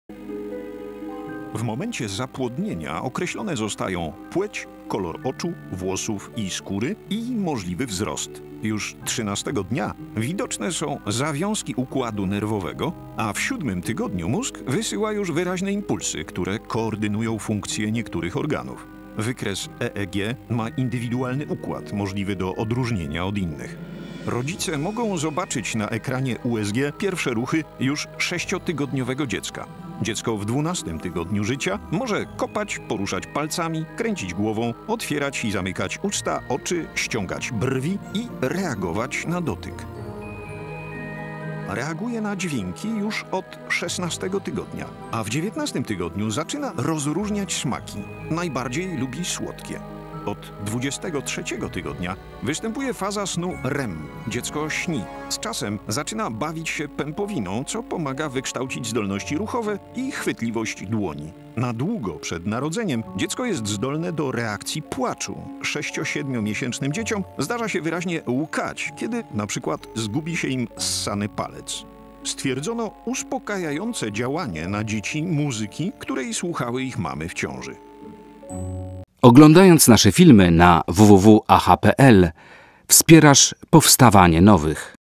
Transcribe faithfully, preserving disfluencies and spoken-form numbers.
W momencie zapłodnienia określone zostają płeć, kolor oczu, włosów i skóry i możliwy wzrost. Już trzynastego dnia widoczne są zawiązki układu nerwowego, a w siódmym tygodniu mózg wysyła już wyraźne impulsy, które koordynują funkcje niektórych organów. Wykres E E G ma indywidualny układ, możliwy do odróżnienia od innych. Rodzice mogą zobaczyć na ekranie U S G pierwsze ruchy już sześciotygodniowego dziecka. Dziecko w dwunastym tygodniu życia może kopać, poruszać palcami, kręcić głową, otwierać i zamykać usta, oczy, ściągać brwi i reagować na dotyk. Reaguje na dźwięki już od szesnastego tygodnia, a w dziewiętnastym tygodniu zaczyna rozróżniać smaki. Najbardziej lubi słodkie. Od dwudziestego trzeciego tygodnia występuje faza snu R E M. Dziecko śni. Z czasem zaczyna bawić się pępowiną, co pomaga wykształcić zdolności ruchowe i chwytliwość dłoni. Na długo przed narodzeniem dziecko jest zdolne do reakcji płaczu. sześcio-siedmiomiesięcznym dzieciom zdarza się wyraźnie łkać, kiedy na przykład zgubi się im ssany palec. Stwierdzono uspokajające działanie na dzieci muzyki, której słuchały ich mamy w ciąży. Oglądając nasze filmy na w w w kropka a h kropka p l wspierasz powstawanie nowych.